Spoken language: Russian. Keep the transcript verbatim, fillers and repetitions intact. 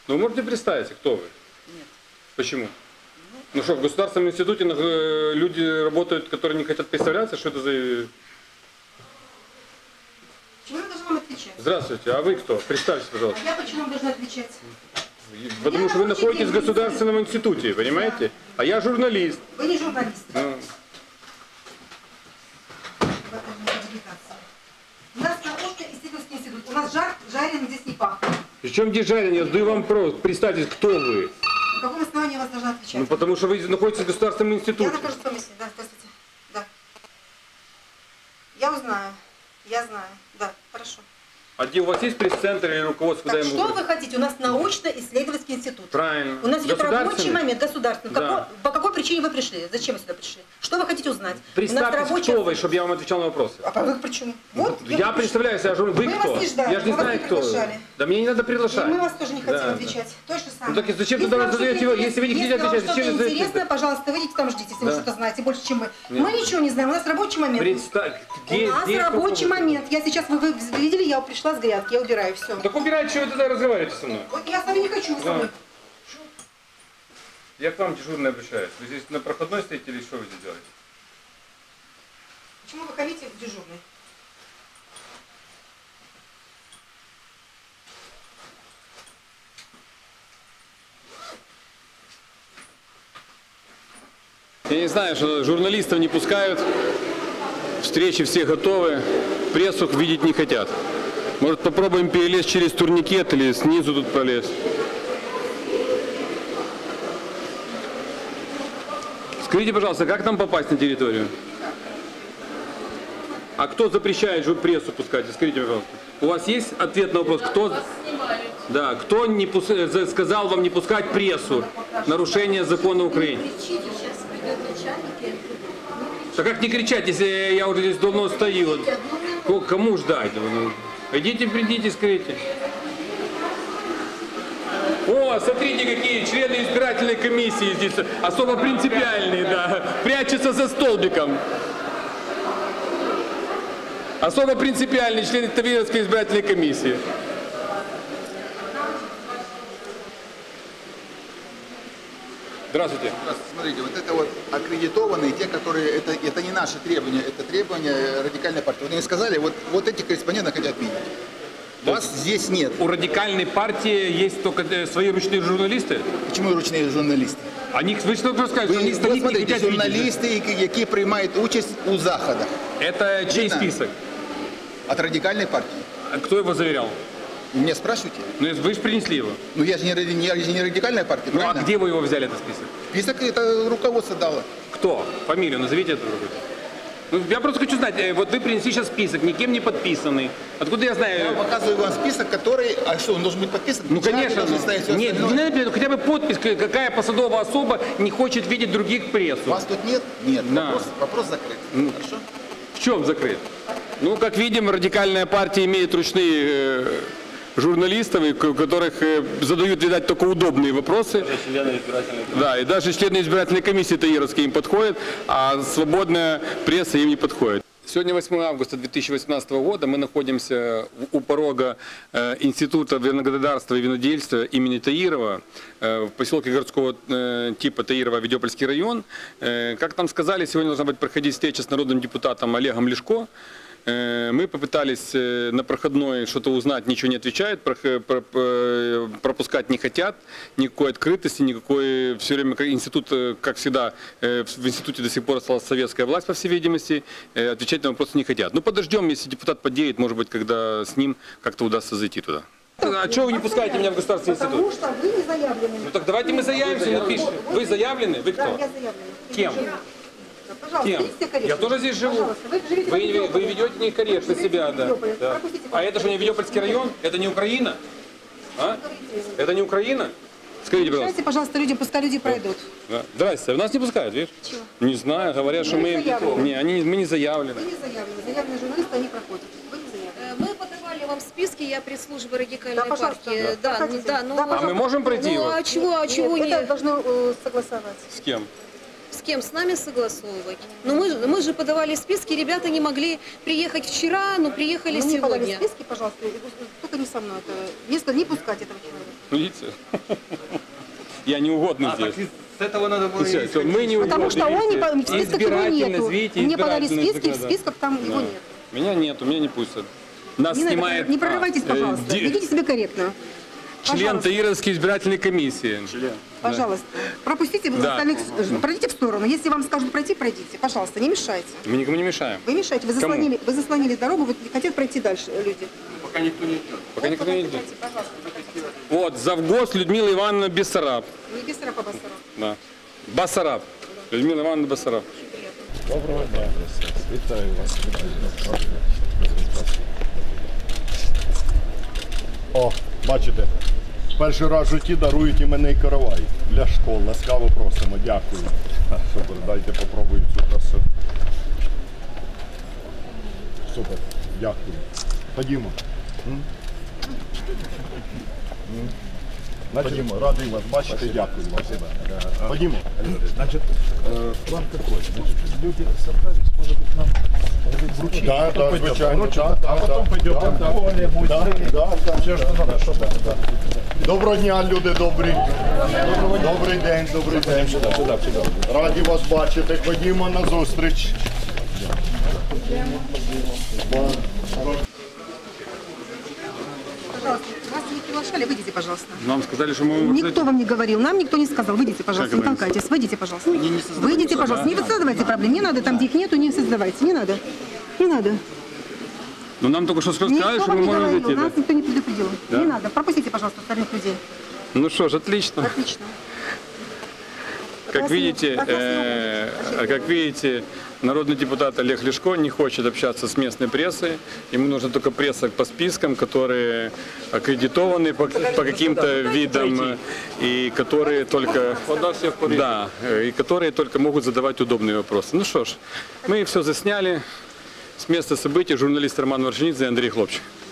Ну, вы можете представиться, кто вы? Нет. Почему? Ну, ну что, в государственном институте люди работают, которые не хотят представляться? Что это за... Почему я должна вам отвечать? Здравствуйте, а вы кто? Представьтесь, пожалуйста. А я почему вам должна отвечать? Потому я что вы находитесь в государственном институте, понимаете? Да. А я журналист. Вы не журналист. Ну. У нас научно-исследовательский институт. У нас жар, жареный здесь не пахнет. Причем где жареный? Я задаю вам вопрос. Представьтесь, кто вы? На каком основании я вас должна отвечать? Ну, потому что вы находитесь в государственном институте. Я нахожусь в комиссии, да, здравствуйте. Да. Я узнаю. Я знаю. Да, хорошо. А где у вас есть пресс-центр или руководство? Так, куда что могу... вы хотите? У нас научно-исследовательский институт. Правильно. У нас идет рабочий момент государственный. Да. Какой, по какой причине вы пришли? Зачем вы сюда пришли? Что вы хотите узнать? Представьтесь, рабочий... кто вы, чтобы я вам отвечал на вопросы. А вы почему? Вот, я я представляюсь, я журналист. Вы мы кто? Вас не ждали, я же не мы знаю, вас не кто. приглашали. Да мне не надо приглашать. И мы вас тоже не хотим да, отвечать. Да. То же самое. Ну так зачем если тогда задаете его? Если вы не хотите отвечать, зачем вы задаете? Интересно, пожалуйста, выйдите там ждите, если да. вы что-то знаете больше, чем мы. Нет. Мы ничего не знаем, у нас рабочий момент. Представь, где, у нас где рабочий момент. Я сейчас, вы, вы видели, я пришла с грядки, я убираю все. Так убирайте, что вы тогда разговариваете со мной? Вот я с вами не хочу, вы со мной. Я к вам дежурно обращаюсь. Вы здесь на проходной стоите или что вы здесь делаете? Почему вы хамите дежурный? Я не знаю, что журналистов не пускают, встречи все готовы, прессу видеть не хотят. Может, попробуем перелезть через турникет или снизу тут пролезть? Скажите, пожалуйста, как нам попасть на территорию? А кто запрещает прессу пускать? Скажите, пожалуйста. У вас есть ответ на вопрос, кто, да, кто не пус... сказал вам не пускать прессу? Нарушение закона Украины. Да как не кричать, если я уже здесь давно стою? Кому ждать? Идите, придите, скажите. О, смотрите, какие члены избирательной комиссии здесь, особо принципиальные, да, прячутся за столбиком. Особо принципиальные члены Таврической избирательной комиссии. Здравствуйте. Здравствуйте. Смотрите, вот это вот аккредитованные, те, которые, это, это не наши требования, это требования радикальной партии. Вот они сказали, вот, вот эти корреспонденты хотят видеть. Вас здесь нет. У радикальной партии есть только свои ручные журналисты? Почему ручные журналисты? Они, вы что сказали, вы, они вы смотрите, хотят журналисты, видеть. які приймають участь у заходах. Это чей Видно? список? От радикальной партии. А кто его заверял? Меня спрашиваете? Ну, вы же принесли его. Ну, я же не, не, я же не радикальная партия, Ну, правильно? а где вы его взяли, этот список? Список это руководство дало. Кто? Фамилию назовите эту. Ну, я просто хочу знать, вот вы принесли сейчас список, никем не подписанный. Откуда я знаю? Я показываю вам список, который... А что, он должен быть подписан? Ну, конечно. Ну, нет, не надо, хотя бы подпись, какая посадовая особа не хочет видеть других прессу. Вас тут нет? Нет. Да. Вопрос, вопрос закрыт. Ну, Хорошо? В чем закрыт? Ну, как видим, радикальная партия имеет ручные э, журналистов, у которых э, задают, видать, только удобные вопросы. Даже члены избирательной комиссии. Да, и даже члены избирательной комиссии Таировской им подходят, а свободная пресса им не подходит. Сегодня восьмое августа две тысячи восемнадцатого года, мы находимся у порога э, Института виноградарства и винодельства имени Таирова э, в поселке городского э, типа Таирова, Ведёпольский район. Э, как нам сказали, сегодня должна быть проходить встреча с народным депутатом Олегом Ляшко. Э, мы попытались э, на проходной что-то узнать, ничего не отвечают, про, про, про, пропускать не хотят, никакой открытости, никакой, все время институт, как всегда, э, в институте до сих пор осталась советская власть, по всей видимости, э, отвечать на вопросы не хотят. Ну подождем, если депутат подъедет, может быть, когда с ним как-то удастся зайти туда. А что вы не пускаете меня в государственный институт? Потому что вы не заявлены. Ну так давайте мы заявимся, напишем. Вы заявлены? Вы кто? Да, я заявлена. Кем? Пожалуйста, Кем? ведите корректно. Я тоже здесь живу. Вы, живете Вы, в вы, вы ведете некорректно себя, да. да. А это же не Ведёпольский район? Это не Украина? А? Это не Украина? Скажите, пожалуйста. Дайте, пожалуйста, людям, пускай люди пройдут. Да. Здрасте, нас не пускают, видишь? Чего? Не знаю, говорят, что мы... Не, они, мы не заявлены. Вы не заявлены. Заявленные журналисты, они проходят. Вы не заявлены. Мы подавали вам списки, я пресс-служба радикальной Да, пожалуйста, партии. да. Да, да, ну, Да, а мы можем пройти ну его? а чего, а чего Нет, не? это должно э, согласовать. С кем? с кем, с нами согласовывать. Но мы, мы же подавали списки, ребята не могли приехать вчера, но приехали Вы мне подали сегодня. списки, пожалуйста, и только не со мной. Это место не пускать этого человека. Видите? Я не угодный А, так здесь. с этого надо было Всё, всё, мы не Потому угодны, что он не, видите? по- в списках его Избирательность, нету. видите, Мне подали избирательность списки, в такая, да. списках там его Да. нет. Меня нет, меня не пустят. Нас Не, надо, снимает не прорывайтесь, а, э, пожалуйста. ди- Ведите себя корректно. член Пожалуйста. Таировской избирательной комиссии. Пожалуйста. Пропустите вы Да. остальных, э, пройдите в сторону. Если вам скажут пройти, пройдите. Пожалуйста, не мешайте. Мы никому не мешаем. Вы мешаете, вы Кому? заслонили, вы заслонили дорогу, вы хотят пройти дальше люди. Пока никто не идет. Пока никто не идет. Пройти, пожалуйста. Вот, завгос Людмила Ивановна Бессараб. Не без сорока Басаров. Да. Басараб. Людмила Ивановна Басараб. Доброго дня. Вітаю вас. О, бачите, перший раз в житті дарують іменний каравай для школ. Ласкаво просимо, дякую. Супер, дайте попробую цю красу. Супер, дякую. Ходімо. М? М? Ходімо, радий вас бачити, дякую вам. Ходімо. Значит, э, план какой? Значит, люди собрались, может быть, нам вручить. Да, Потом да, пойдем, звичайно, вручить, да, а да, потом да, пойдем да, там да, в поле, музей, Да, да, все, что надо, чтобы... Да. Доброго дня, люди добрі. Добрий день, добрий день. Сюда, сюда, сюда. Раді вас бачити. Ходімо на зустріч. Пожалуйста, вас не приглашали, выйдите, пожалуйста. Нам сказали, что мы можем Никто вам не говорил, нам никто не сказал. Выйдите, пожалуйста, Как не говорится? толкайтесь, выйдите, пожалуйста. Выйдите, пожалуйста, не создавайте проблем. Не надо там, где их нету, не создавайте. Не надо. Не надо. Ну нам только что сказали, Никто что вам мы не можем говорил, зайти. да? нас никто не предупредил. Не надо. Пропустите, пожалуйста, остальных людей. Ну что ж, отлично. Отлично. Как Прекрасный- видите, прекрасный э, опыт. как видите, народный депутат Олег Ляшко не хочет общаться с местной прессой. Ему нужна только пресса по спискам, которые аккредитованы по, по каким-то видам э, и которые только, да, э, и которые только могут задавать удобные вопросы. Ну что ж, мы все засняли. С места событий журналист Роман Варшинидзе и Андрей Хлопчик.